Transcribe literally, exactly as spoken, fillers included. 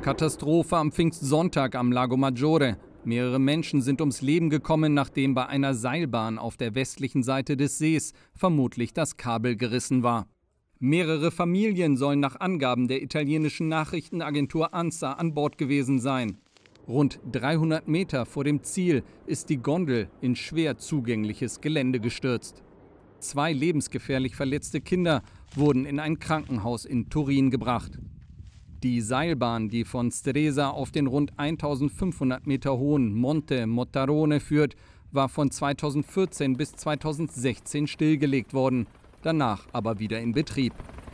Katastrophe am Pfingstsonntag am Lago Maggiore. Mehrere Menschen sind ums Leben gekommen, nachdem bei einer Seilbahn auf der westlichen Seite des Sees vermutlich das Kabel gerissen war. Mehrere Familien sollen nach Angaben der italienischen Nachrichtenagentur ANSA an Bord gewesen sein. Rund dreihundert Meter vor dem Ziel ist die Gondel in schwer zugängliches Gelände gestürzt. Zwei lebensgefährlich verletzte Kinder wurden in ein Krankenhaus in Turin gebracht. Die Seilbahn, die von Stresa auf den rund eintausendfünfhundert Meter hohen Monte Mottarone führt, war von zweitausendvierzehn bis zweitausendsechzehn stillgelegt worden, danach aber wieder in Betrieb.